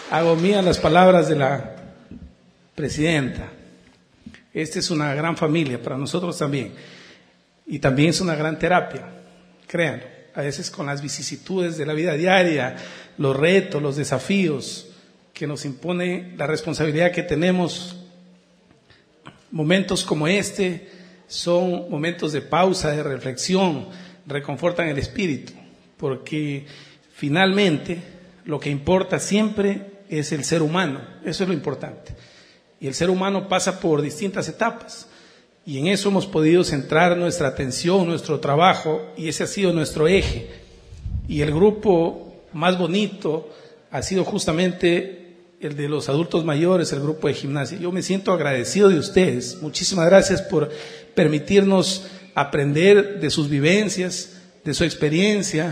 Hago mías las palabras de la presidenta. Esta es una gran familia para nosotros también. Y también es una gran terapia, créanlo. A veces con las vicisitudes de la vida diaria, los retos, los desafíos que nos impone la responsabilidad que tenemos, momentos como este son momentos de pausa, de reflexión, reconfortan el espíritu, porque finalmente lo que importa siempre es el ser humano, eso es lo importante. Y el ser humano pasa por distintas etapas, y en eso hemos podido centrar nuestra atención, nuestro trabajo, y ese ha sido nuestro eje. Y el grupo más bonito ha sido justamente el de los adultos mayores, el grupo de gimnasia. Yo me siento agradecido de ustedes. Muchísimas gracias por permitirnos aprender de sus vivencias, de su experiencia,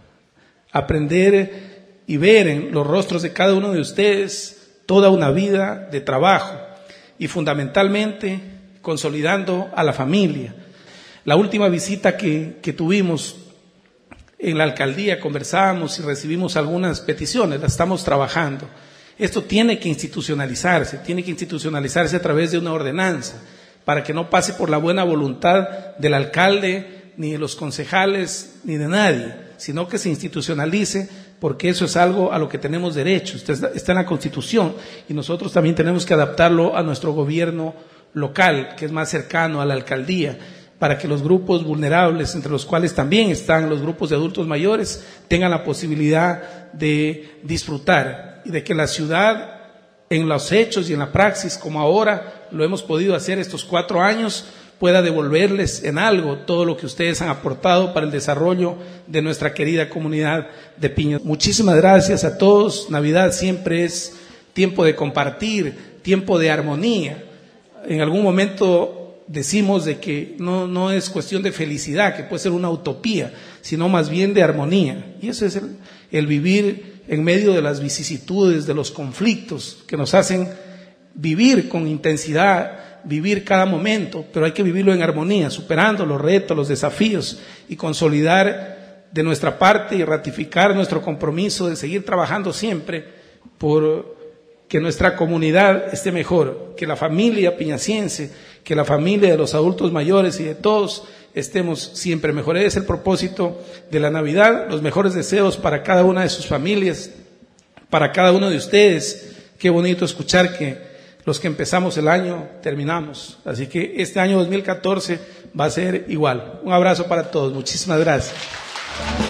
aprender y ver en los rostros de cada uno de ustedes toda una vida de trabajo y fundamentalmente consolidando a la familia. La última visita que tuvimos en la alcaldía, conversábamos y recibimos algunas peticiones, las estamos trabajando. Esto tiene que institucionalizarse a través de una ordenanza, para que no pase por la buena voluntad del alcalde, ni de los concejales, ni de nadie, sino que se institucionalice, porque eso es algo a lo que tenemos derecho, está en la Constitución, y nosotros también tenemos que adaptarlo a nuestro gobierno local, que es más cercano a la alcaldía, para que los grupos vulnerables, entre los cuales también están los grupos de adultos mayores, tengan la posibilidad de disfrutar y de que la ciudad, en los hechos y en la praxis, como ahora lo hemos podido hacer estos 4 años, pueda devolverles en algo todo lo que ustedes han aportado para el desarrollo de nuestra querida comunidad de Piños. Muchísimas gracias a todos. Navidad siempre es tiempo de compartir, tiempo de armonía. En algún momento decimos de que no es cuestión de felicidad, que puede ser una utopía, sino más bien de armonía. Y eso es el vivir en medio de las vicisitudes, de los conflictos que nos hacen vivir con intensidad, vivir cada momento, pero hay que vivirlo en armonía, superando los retos, los desafíos y consolidar de nuestra parte y ratificar nuestro compromiso de seguir trabajando siempre por que nuestra comunidad esté mejor, que la familia piñaciense, que la familia de los adultos mayores y de todos estemos siempre mejor. Ese es el propósito de la Navidad, los mejores deseos para cada una de sus familias, para cada uno de ustedes. Qué bonito escuchar que los que empezamos el año terminamos. Así que este año 2014 va a ser igual. Un abrazo para todos. Muchísimas gracias.